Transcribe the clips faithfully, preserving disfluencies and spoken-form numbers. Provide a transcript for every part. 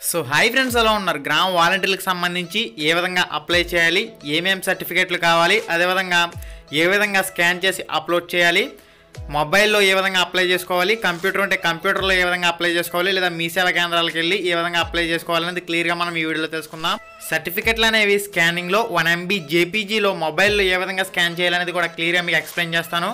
So hi friends, ఎలా ఉన్నారు? గ్రామ వాలంటీర్లకు సంబంధించి ఏ విధంగా అప్లై చేయాలి, ఏమేమి సర్టిఫికేట్లు కావాలి, అదేవిధంగా ఏ విధంగా స్కాన్ చేసి అప్లోడ్ చేయాలి, మొబైల్లో ఏ విధంగా అప్లై చేసుకోవాలి, కంప్యూటర్ ఉంటే కంప్యూటర్లో ఏ విధంగా అప్లై చేసుకోవాలి, లేదా మీ సేవా కేంద్రాలకు వెళ్ళి ఏ విధంగా అప్లై చేసుకోవాలనేది క్లియర్గా మనం ఈ వీడియోలో తెలుసుకుందాం. సర్టిఫికెట్లు అనేవి స్కానింగ్లో వన్ ఎంబీ జేపీజీలో మొబైల్లో ఏ విధంగా స్కాన్ చేయాలనేది కూడా క్లియర్గా మీకు ఎక్స్ప్లెయిన్ చేస్తాను.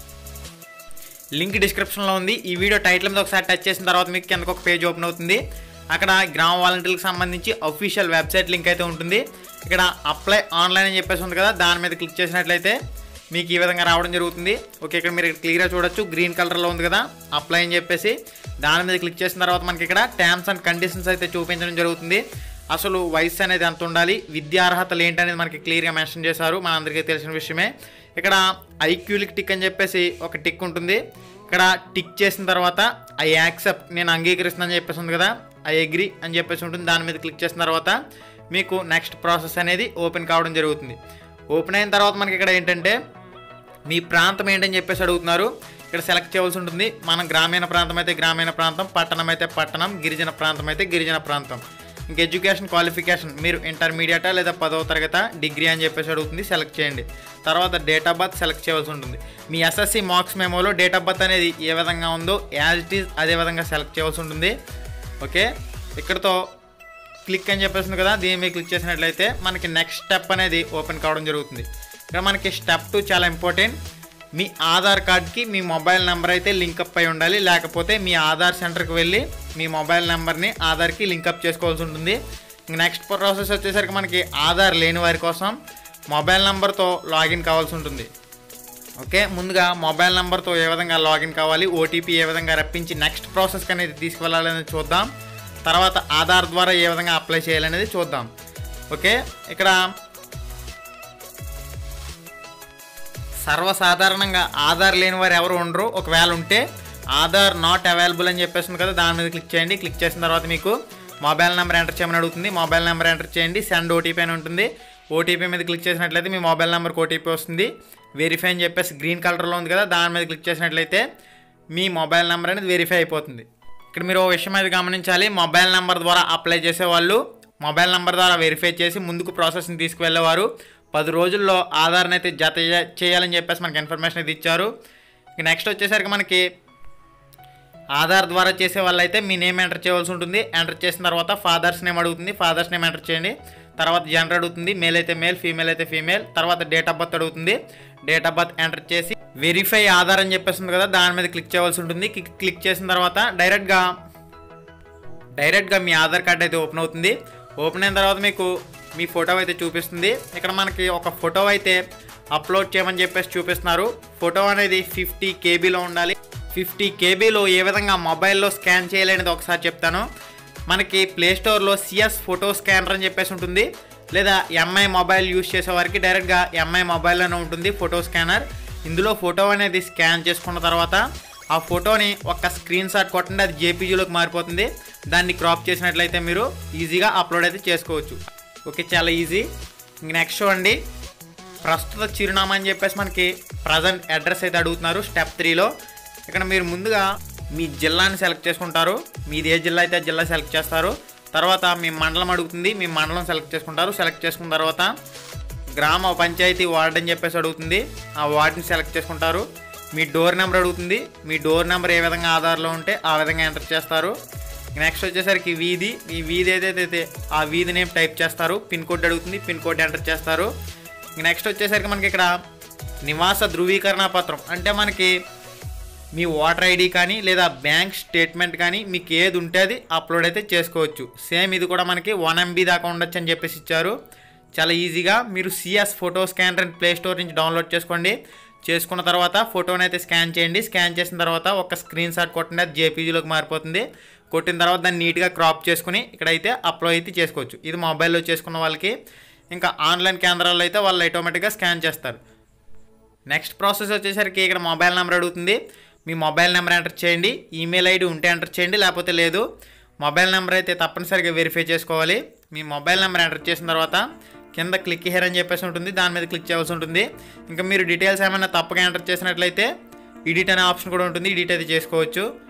లింక్ డిస్క్రిప్షన్లో ఉంది. ఈ వీడియో టైటిల్ మీద ఒకసారి టచ్ చేసిన తర్వాత మీకు కిందకు ఒక పేజ్ ఓపెన్ అవుతుంది. అక్కడ గ్రామ వాలంటీర్లకు సంబంధించి అఫీషియల్ వెబ్సైట్ లింక్ అయితే ఉంటుంది. ఇక్కడ అప్లై ఆన్లైన్ అని చెప్పేసి ఉంది కదా, దాని మీద క్లిక్ చేసినట్లయితే మీకు ఈ విధంగా రావడం జరుగుతుంది. ఓకే, ఇక్కడ మీరు క్లియర్గా చూడొచ్చు, గ్రీన్ కలర్లో ఉంది కదా అప్లై అని చెప్పేసి. దాని మీద క్లిక్ చేసిన తర్వాత మనకి ఇక్కడ టర్మ్స్ అండ్ కండిషన్స్ అయితే చూపించడం జరుగుతుంది. అసలు వయసు అనేది ఎంత ఉండాలి, విద్యా అర్హతలు ఏంటి అనేది మనకి క్లియర్గా మెన్షన్ చేశారు, మనందరికీ తెలిసిన విషయమే. ఇక్కడ ఐక్యూలిక్ టిక్ అని చెప్పేసి ఒక టిక్ ఉంటుంది. ఇక్కడ టిక్ చేసిన తర్వాత ఐ యాక్సెప్ట్, నేను అంగీకరిస్తున్నాను చెప్పేసి ఉంది కదా, ఐ అగ్రీ అని చెప్పేసి ఉంటుంది. దాని మీద క్లిక్ చేసిన తర్వాత మీకు నెక్స్ట్ ప్రాసెస్ అనేది ఓపెన్ కావడం జరుగుతుంది. ఓపెన్ అయిన తర్వాత మనకి ఇక్కడ ఏంటంటే మీ ప్రాంతం ఏంటని చెప్పేసి అడుగుతున్నారు. ఇక్కడ సెలెక్ట్ చేయవలసి ఉంటుంది. మనం గ్రామీణ ప్రాంతం అయితే గ్రామీణ ప్రాంతం, పట్టణం అయితే పట్టణం, గిరిజన ప్రాంతం అయితే గిరిజన ప్రాంతం. ఇంకా ఎడ్యుకేషన్ క్వాలిఫికేషన్ మీరు ఇంటర్మీడియటా లేదా పదవ తరగతి డిగ్రీ అని చెప్పేసి అడుగుతుంది, సెలెక్ట్ చేయండి. తర్వాత డేట్ ఆఫ్ బర్త్ సెలెక్ట్ చేయవలసి ఉంటుంది. మీ ఎస్ఎస్సి మార్క్స్ మెమోలో డేట్ ఆఫ్ బర్త్ అనేది ఏ విధంగా ఉందో యాజ్ ఇట్ ఈజ్ అదే విధంగా సెలెక్ట్ చేయవలసి ఉంటుంది. ఓకే, ఇక్కడతో క్లిక్ అని చెప్పేసింది కదా, దీని మీద క్లిక్ చేసినట్లయితే మనకి నెక్స్ట్ స్టెప్ అనేది ఓపెన్ కావడం జరుగుతుంది. ఇక్కడ మనకి స్టెప్ టూ చాలా ఇంపార్టెంట్. మీ ఆధార్ కార్డ్కి మీ మొబైల్ నెంబర్ అయితే లింకప్ అయి ఉండాలి, లేకపోతే మీ ఆధార్ సెంటర్కి వెళ్ళి మీ మొబైల్ నెంబర్ని ఆధార్కి లింకప్ చేసుకోవాల్సి ఉంటుంది. నెక్స్ట్ ప్రాసెస్ వచ్చేసరికి మనకి ఆధార్ లేని వారి కోసం మొబైల్ నెంబర్తో లాగిన్ కావాల్సి ఉంటుంది. ఓకే, ముందుగా మొబైల్ నెంబర్తో ఏ విధంగా లాగిన్ కావాలి, ఓటీపీ ఏ విధంగా రప్పించి నెక్స్ట్ ప్రాసెస్కి అనేది తీసుకువెళ్ళాలనేది చూద్దాం. తర్వాత ఆధార్ ద్వారా ఏ విధంగా అప్లై చేయాలనేది చూద్దాం. ఓకే, ఇక్కడ సర్వసాధారణంగా ఆధార్ లేని వారు ఎవరు ఉండరు. ఒకవేళ ఉంటే ఆధార్ నాట్ అవైలబుల్ అని చెప్పేస్తుంది కదా, దాని మీద క్లిక్ చేయండి. క్లిక్ చేసిన తర్వాత మీకు మొబైల్ నెంబర్ ఎంటర్ చేయమని అడుగుతుంది. మొబైల్ నెంబర్ ఎంటర్ చేయండి. సెండ్ ఓటీపీ అని ఉంటుంది. ఓటీపీ మీద క్లిక్ చేసినట్లయితే మీ మొబైల్ నెంబర్కి ఓటీపీ వస్తుంది. వెరిఫై అని చెప్పేసి గ్రీన్ కలర్లో ఉంది కదా, దాని మీద క్లిక్ చేసినట్లయితే మీ మొబైల్ నెంబర్ అనేది వెరిఫై అయిపోతుంది. ఇక్కడ మీరు ఓ విషయం అయితే గమనించాలి, మొబైల్ నెంబర్ ద్వారా అప్లై చేసేవాళ్ళు మొబైల్ నెంబర్ ద్వారా వెరిఫై చేసి ముందుకు ప్రాసెస్ని తీసుకువెళ్ళేవారు పది రోజుల్లో ఆధార్ని అయితే జత చేయాలని చెప్పేసి మనకి ఇన్ఫర్మేషన్ అయితే ఇచ్చారు. ఇక నెక్స్ట్ వచ్చేసరికి మనకి ఆధార్ ద్వారా చేసే వాళ్ళు అయితే మీ నేమ్ ఎంటర్ చేయవలసి ఉంటుంది. ఎంటర్ చేసిన తర్వాత ఫాదర్స్ నేమ్ అడుగుతుంది, ఫాదర్స్ నేమ్ ఎంటర్ చేయండి. తర్వాత జెండర్ అడుగుతుంది, మేల్ అయితే మేల్, ఫీమేల్ అయితే ఫీమేల్. తర్వాత డేట్ ఆఫ్ బర్త్ అడుగుతుంది. డేట్ ఆఫ్ బర్త్ ఎంటర్ చేసి వెరిఫై ఆధార్ అని చెప్పేస్తుంది కదా, దాని మీద క్లిక్ చేయవలసి ఉంటుంది. క్లిక్ చేసిన తర్వాత డైరెక్ట్గా డైరెక్ట్గా మీ ఆధార్ కార్డ్ అయితే ఓపెన్ అవుతుంది. ఓపెన్ అయిన తర్వాత మీకు మీ ఫోటో అయితే చూపిస్తుంది. ఇక్కడ మనకి ఒక ఫోటో అయితే అప్లోడ్ చేయమని చెప్పేసి చూపిస్తున్నారు. ఫోటో అనేది ఫిఫ్టీ కేబీలో ఉండాలి. ఫిఫ్టీ కేబీలో ఏ విధంగా మొబైల్లో స్కాన్ చేయాలనేది ఒకసారి చెప్తాను. మనకి ప్లేస్టోర్లో సిఎస్ ఫోటో స్కానర్ అని చెప్పేసి ఉంటుంది, లేదా ఎంఐ మొబైల్ యూజ్ చేసే వారికి డైరెక్ట్గా ఎంఐ మొబైల్లోనే ఉంటుంది ఫోటో స్కానర్. ఇందులో ఫోటో అనేది స్కాన్ చేసుకున్న తర్వాత ఆ ఫోటోని ఒక స్క్రీన్ షాట్ కొట్టండి, అది జేపీజీలోకి మారిపోతుంది. దాన్ని క్రాప్ చేసినట్లయితే మీరు ఈజీగా అప్లోడ్ అయితే చేసుకోవచ్చు. ఓకే, చాలా ఈజీ. ఇంక నెక్స్ట్ చూడండి, ప్రస్తుత చిరునామా అని చెప్పేసి మనకి ప్రజెంట్ అడ్రస్ అయితే అడుగుతున్నారు స్టెప్ త్రీలో. ఇక్కడ మీరు ముందుగా మీ జిల్లాని సెలెక్ట్ చేసుకుంటారు. మీది ఏ జిల్లా అయితే జిల్లా సెలెక్ట్ చేస్తారు. తర్వాత మీ మండలం అడుగుతుంది, మీ మండలం సెలెక్ట్ చేసుకుంటారు. సెలెక్ట్ చేసుకున్న తర్వాత గ్రామ పంచాయతీ వార్డ్ అని చెప్పేసి అడుగుతుంది, ఆ వార్డుని సెలెక్ట్ చేసుకుంటారు. మీ డోర్ నెంబర్ అడుగుతుంది, మీ డోర్ నెంబర్ ఏ విధంగా ఆధార్లో ఉంటే ఆ విధంగా ఎంటర్ చేస్తారు. నెక్స్ట్ వచ్చేసరికి వీధి, మీ వీధి ఏదైతే ఆ వీధి నేమ్ టైప్ చేస్తారు. పిన్ కోడ్ అడుగుతుంది, పిన్ కోడ్ ఎంటర్ చేస్తారు. నెక్స్ట్ వచ్చేసరికి మనకి ఇక్కడ నివాస ధృవీకరణ పత్రం అంటే మనకి మీ ఓటర్ ఐడి కానీ లేదా బ్యాంక్ స్టేట్మెంట్ కానీ మీకు ఏది ఉంటే అది అప్లోడ్ అయితే చేసుకోవచ్చు. సేమ్ ఇది కూడా మనకి వన్ ఎంబీ దాకా ఉండొచ్చు అని చెప్పేసి ఇచ్చారు. చాలా ఈజీగా మీరు సిఎస్ ఫోటో స్కానర్ అని ప్లే స్టోర్ నుంచి డౌన్లోడ్ చేసుకోండి. చేసుకున్న తర్వాత ఫోటోని అయితే స్కాన్ చేయండి. స్కాన్ చేసిన తర్వాత ఒక స్క్రీన్ షాట్ కొట్టండి, అది జేపీజీలోకి మారిపోతుంది. కొట్టిన తర్వాత దాన్ని నీట్గా క్రాప్ చేసుకుని ఇక్కడైతే అప్లోడ్ అయితే చేసుకోవచ్చు. ఇది మొబైల్లో చేసుకున్న వాళ్ళకి. ఇంకా ఆన్లైన్ కేంద్రాల్లో అయితే వాళ్ళు ఆటోమేటిక్గా స్కాన్ చేస్తారు. నెక్స్ట్ ప్రాసెస్ వచ్చేసరికి ఇక్కడ మొబైల్ నెంబర్ అడుగుతుంది. మీ మొబైల్ నెంబర్ ఎంటర్ చేయండి. ఈమెయిల్ ఐడి ఉంటే ఎంటర్ చేయండి, లేకపోతే లేదు. మొబైల్ నెంబర్ అయితే తప్పనిసరిగా వెరిఫై చేసుకోవాలి. మీ మొబైల్ నెంబర్ ఎంటర్ చేసిన తర్వాత కింద క్లిక్ హియర్ అని చెప్పేసి ఉంటుంది, దాని మీద క్లిక్ చేయాల్సి ఉంటుంది. ఇంకా మీరు డీటెయిల్స్ ఏమైనా తప్పగా ఎంటర్ చేసినట్లయితే ఎడిట్ అనే ఆప్షన్ కూడా ఉంటుంది, ఎడిట్ అయితే చేసుకోవచ్చు.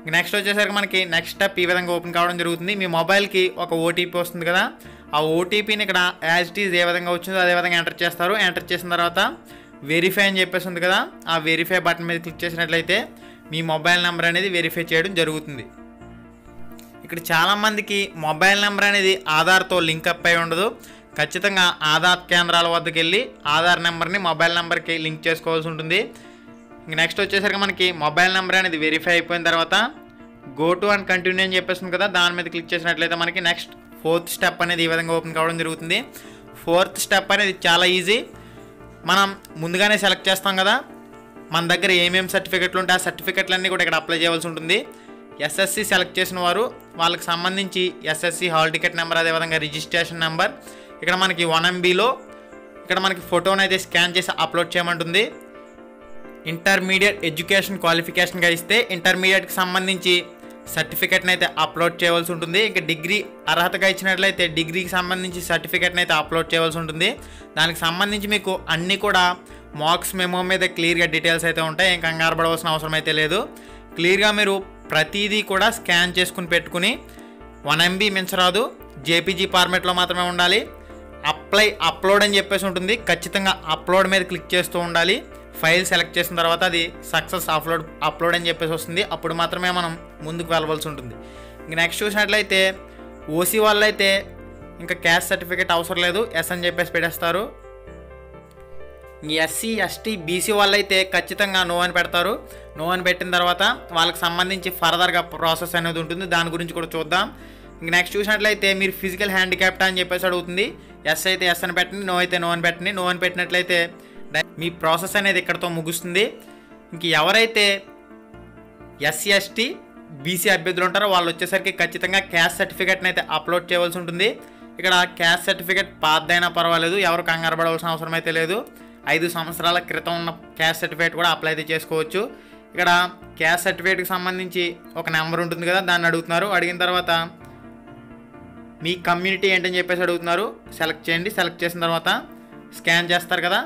నెక్స్ట్ వచ్చేసరికి మనకి నెక్స్ట్ స్టెప్ ఈ విధంగా ఓపెన్ కావడం జరుగుతుంది. మీ మొబైల్కి ఒక ఓటీపీ వస్తుంది కదా, ఆ ఓటీపీని ఇక్కడ యాజ్ ఇట్ ఈజ్ ఏ విధంగా వచ్చిందో అదే విధంగా ఎంటర్ చేస్తారు. ఎంటర్ చేసిన తర్వాత వెరిఫై అని చెప్పేసి ఉంది కదా, ఆ వెరిఫై బటన్ మీద క్లిక్ చేసినట్లయితే మీ మొబైల్ నెంబర్ అనేది వెరిఫై చేయడం జరుగుతుంది. ఇక్కడ చాలామందికి మొబైల్ నెంబర్ అనేది ఆధార్తో లింక్ అప్ అయి ఉండదు. ఖచ్చితంగా ఆధార్ కేంద్రాల వద్దకు వెళ్ళి ఆధార్ నెంబర్ని మొబైల్ నెంబర్కి లింక్ చేసుకోవాల్సి ఉంటుంది. ఇంక నెక్స్ట్ వచ్చేసరికి మనకి మొబైల్ నెంబర్ అనేది వెరిఫై అయిపోయిన తర్వాత గో టు అండ్ కంటిన్యూ అని చెప్పేస్తుంది కదా, దాని మీద క్లిక్ చేసినట్లయితే మనకి నెక్స్ట్ ఫోర్త్ స్టెప్ అనేది ఈ విధంగా ఓపెన్ కావడం జరుగుతుంది. ఫోర్త్ స్టెప్ అనేది చాలా ఈజీ. మనం ముందుగానే సెలెక్ట్ చేస్తాం కదా మన దగ్గర ఏమేమి సర్టిఫికెట్లు ఉంటే ఆ సర్టిఫికెట్లన్నీ కూడా ఇక్కడ అప్లై చేయవలసి ఉంటుంది. ఎస్ఎస్సి సెలెక్ట్ చేసిన వారు వాళ్ళకి సంబంధించి ఎస్ఎస్సి హాల్ టికెట్ నెంబర్, అదేవిధంగా రిజిస్ట్రేషన్ నెంబర్, ఇక్కడ మనకి వన్ ఎంబీలో ఇక్కడ మనకి ఫోటోని అయితే స్కాన్ చేసి అప్లోడ్ చేయమంటుంది. ఇంటర్మీడియట్ ఎడ్యుకేషన్ క్వాలిఫికేషన్గా ఇస్తే ఇంటర్మీడియట్కి సంబంధించి సర్టిఫికెట్ని అయితే అప్లోడ్ చేయవలసి ఉంటుంది. ఇంకా డిగ్రీ అర్హతగా ఇచ్చినట్లయితే డిగ్రీకి సంబంధించి సర్టిఫికెట్ని అయితే అప్లోడ్ చేయవలసి ఉంటుంది. దానికి సంబంధించి మీకు అన్నీ కూడా మార్క్స్ మెమో మీద క్లియర్గా డీటెయిల్స్ అయితే ఉంటాయి. ఏం కంగారు పడవలసిన అవసరం అయితే లేదు. క్లియర్గా మీరు ప్రతిదీ కూడా స్కాన్ చేసుకుని పెట్టుకుని వన్ ఎంబీ మించరాదు, జేపీజీ ఫార్మేట్లో మాత్రమే ఉండాలి. అప్లై అప్లోడ్ అని చెప్పేసి ఉంటుంది, ఖచ్చితంగా అప్లోడ్ మీద క్లిక్ చేస్తూ ఉండాలి. ఫైల్ సెలెక్ట్ చేసిన తర్వాత అది సక్సెస్ అప్లోడ్ అప్లోడ్ అని చెప్పేసి వస్తుంది, అప్పుడు మాత్రమే మనం ముందుకు వెళ్ళవలసి ఉంటుంది. ఇంక నెక్స్ట్ చూసినట్లయితే ఓసీ వాళ్ళు అయితే ఇంకా క్యాస్ట్ సర్టిఫికేట్ అవసరం లేదు, ఎస్ అని చెప్పేసి పెట్టేస్తారు. ఎస్సీ ఎస్టీ బీసీ వాళ్ళు అయితే ఖచ్చితంగా నో అని పెడతారు. నో అని పెట్టిన తర్వాత వాళ్ళకి సంబంధించి ఫర్దర్గా ప్రాసెస్ అనేది ఉంటుంది, దాని గురించి కూడా చూద్దాం. ఇంక నెక్స్ట్ చూసినట్లయితే మీరు ఫిజికల్ హ్యాండిక్యాప్టా అని చెప్పేసి అడుగుతుంది. ఎస్ అయితే ఎస్ అని పెట్టండి, నో అయితే నో అని పెట్టండి. నో అని పెట్టినట్లయితే మీ ప్రాసెస్ అనేది ఇక్కడతో ముగుస్తుంది. ఇంక ఎవరైతే ఎస్సీ ఎస్టీ బీసీ అభ్యర్థులు ఉంటారో వాళ్ళు వచ్చేసరికి ఖచ్చితంగా క్యాస్ట్ సర్టిఫికేట్ని అయితే అప్లోడ్ చేయవలసి ఉంటుంది. ఇక్కడ క్యాస్ట్ సర్టిఫికేట్ పాతదైనా పర్వాలేదు, ఎవరు కంగారు పడవలసిన అవసరం అయితే లేదు. ఐదు సంవత్సరాల క్రితం ఉన్న క్యాస్ట్ సర్టిఫికేట్ కూడా అప్లై అయితే చేసుకోవచ్చు. ఇక్కడ క్యాస్ట్ సర్టిఫికేట్కి సంబంధించి ఒక నెంబర్ ఉంటుంది కదా, దాన్ని అడుగుతున్నారు. అడిగిన తర్వాత మీ కమ్యూనిటీ ఏంటని చెప్పేసి అడుగుతున్నారు. సెలెక్ట్ చేయండి. సెలెక్ట్ చేసిన తర్వాత స్కాన్ చేస్తారు కదా,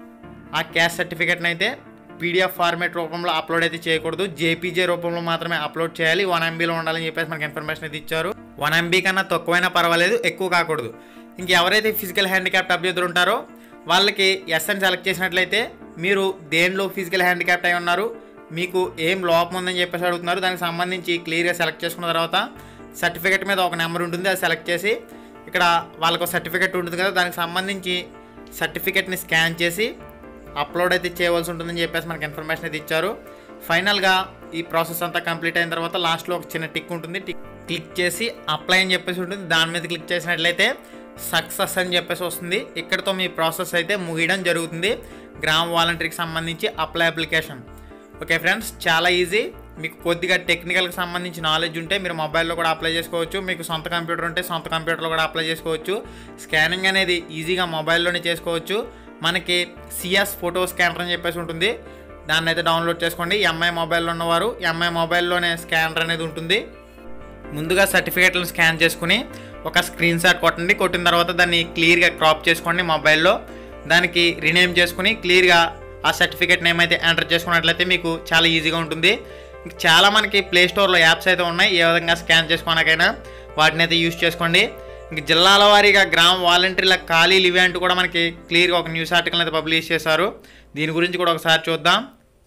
ఆ క్యాస్ట్ సర్టిఫికేట్ని అయితే పీడిఎఫ్ ఫార్మేట్ రూపంలో అప్లోడ్ అయితే చేయకూడదు, జేపీజే రూపంలో మాత్రమే అప్లోడ్ చేయాలి. వన్ ఎంబీలో ఉండాలని చెప్పేసి మనకి ఇన్ఫర్మేషన్ అయితే ఇచ్చారు. వన్ ఎంబీ కన్నా తక్కువైనా పర్వాలేదు, ఎక్కువ కాకూడదు. ఇంక ఎవరైతే ఫిజికల్ హ్యాండిక్యాప్ట్ అభ్యర్థులు ఉంటారో వాళ్ళకి ఎస్ అని సెలెక్ట్ చేసినట్లయితే మీరు దేనిలో ఫిజికల్ హ్యాండిక్యాప్ట్ అయి ఉన్నారు, మీకు ఏం లోపం ఉందని చెప్పేసి అడుగుతున్నారు. దానికి సంబంధించి క్లియర్గా సెలెక్ట్ చేసుకున్న తర్వాత సర్టిఫికేట్ మీద ఒక నెంబర్ ఉంటుంది, అది సెలెక్ట్ చేసి ఇక్కడ వాళ్ళకు సర్టిఫికేట్ ఉంటుంది కదా, దానికి సంబంధించి సర్టిఫికేట్ని స్కాన్ చేసి అప్లోడ్ అయితే చేయవలసి ఉంటుందని చెప్పేసి మనకి ఇన్ఫర్మేషన్ అయితే ఇచ్చారు. ఫైనల్గా ఈ ప్రాసెస్ అంతా కంప్లీట్ అయిన తర్వాత లాస్ట్లో ఒక చిన్న టిక్ ఉంటుంది, టిక్ క్లిక్ చేసి అప్లై అని చెప్పేసి ఉంటుంది. దాని మీద క్లిక్ చేసినట్లయితే సక్సెస్ అని చెప్పేసి వస్తుంది. ఇక్కడతో మీ ప్రాసెస్ అయితే ముగియడం జరుగుతుంది, గ్రామ వాలంటీర్కి సంబంధించి అప్లై అప్లికేషన్. ఓకే ఫ్రెండ్స్, చాలా ఈజీ. మీకు కొద్దిగా టెక్నికల్కి సంబంధించి నాలెడ్జ్ ఉంటే మీరు మొబైల్లో కూడా అప్లై చేసుకోవచ్చు, మీకు సొంత కంప్యూటర్ ఉంటే సొంత కంప్యూటర్లో కూడా అప్లై చేసుకోవచ్చు. స్కానింగ్ అనేది ఈజీగా మొబైల్లోనే చేసుకోవచ్చు. మనకి సిఎస్ ఫోటో స్కానర్ అని చెప్పేసి ఉంటుంది, దాన్ని అయితే డౌన్లోడ్ చేసుకోండి. ఎంఐ మొబైల్లో ఉన్నవారు ఎంఐ మొబైల్లోనే స్కానర్ అనేది ఉంటుంది. ముందుగా సర్టిఫికేట్లను స్కాన్ చేసుకుని ఒక స్క్రీన్ షాట్ కొట్టండి. కొట్టిన తర్వాత దాన్ని క్లియర్గా క్రాప్ చేసుకోండి మొబైల్లో, దానికి రీనేమ్ చేసుకుని క్లియర్గా ఆ సర్టిఫికేట్ నేమ్ అయితే ఎంటర్ చేసుకున్నట్లయితే మీకు చాలా ఈజీగా ఉంటుంది. చాలా మనకి ప్లే స్టోర్లో యాప్స్ అయితే ఉన్నాయి, ఏ విధంగా స్కాన్ చేసుకోవడానికైనా వాటిని అయితే యూజ్ చేసుకోండి. ఇంక జిల్లాల వారీగా గ్రామ వాలంటీర్ల ఖాళీలు ఇవి అంటూ కూడా మనకి క్లియర్గా ఒక న్యూస్ ఆర్టికల్ అయితే పబ్లిష్ చేశారు. దీని గురించి కూడా ఒకసారి చూద్దాం.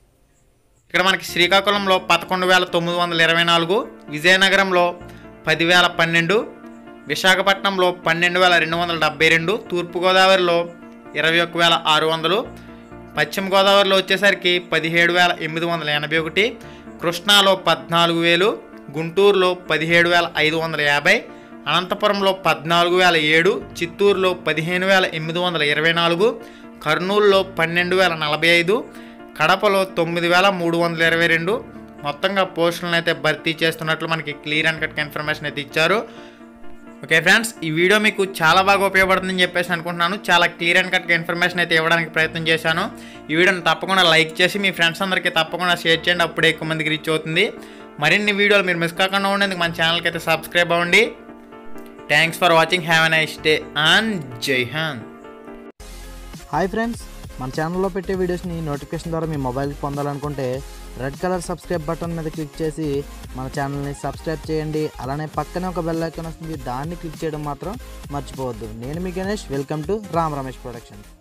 ఇక్కడ మనకి శ్రీకాకుళంలో పదకొండు వేల తొమ్మిది వందల ఇరవై నాలుగు, విజయనగరంలో పదివేల పన్నెండు, విశాఖపట్నంలో పన్నెండు వేల రెండు వందల డెబ్బై రెండు, తూర్పుగోదావరిలో ఇరవై ఒక్క వేల ఆరు వందలు, పశ్చిమ గోదావరిలో వచ్చేసరికి పదిహేడు వేల ఎనిమిది వందల ఎనభై ఒకటి, కృష్ణాలో పద్నాలుగు వేలు, గుంటూరులో పదిహేడు వేల ఐదు వందల యాభై, అనంతపురంలో పద్నాలుగు వేల ఏడు, చిత్తూరులో పదిహేను వేల ఎనిమిది వందల ఇరవై నాలుగు, కర్నూలులో పన్నెండు వేల నలభై ఐదు, కడపలో తొమ్మిది వేల మూడు వందల ఇరవై రెండు మొత్తంగా పోస్టులను అయితే భర్తీ చేస్తున్నట్లు మనకి క్లియర్ అండ్ కట్ ఇన్ఫర్మేషన్ అయితే ఇచ్చారు. ఓకే ఫ్రెండ్స్, ఈ వీడియో మీకు చాలా బాగా ఉపయోగపడుతుందని చెప్పేసి అనుకుంటున్నాను. చాలా క్లియర్ అండ్ కట్గా ఇన్ఫర్మేషన్ అయితే ఇవ్వడానికి ప్రయత్నం చేశాను. ఈ వీడియోని తప్పకుండా లైక్ చేసి మీ ఫ్రెండ్స్ అందరికీ తప్పకుండా షేర్ చేయండి, అప్పుడే ఎక్కువ మందికి రీచ్ అవుతుంది. మరిన్ని వీడియోలు మీరు మిస్ కాకుండా ఉండేందుకు మన ఛానల్కి అయితే సబ్స్క్రైబ్ అవ్వండి. Thanks for watching. Have a nice day and జై హింద్. హాయ్ ఫ్రెండ్స్, మన ఛానల్లో పెట్టే వీడియోస్ని నోటిఫికేషన్ ద్వారా మీ మొబైల్కి పొందాలనుకుంటే రెడ్ కలర్ సబ్స్క్రైబ్ బటన్ మీద క్లిక్ చేసి మన ఛానల్ని సబ్స్క్రైబ్ చేయండి. అలానే పక్కనే ఒక బెల్ ఐకాన్ వస్తుంది, దాన్ని క్లిక్ చేయడం మాత్రం మర్చిపోవద్దు. నేను మీ Ganesh, welcome to Ram Ramesh productions.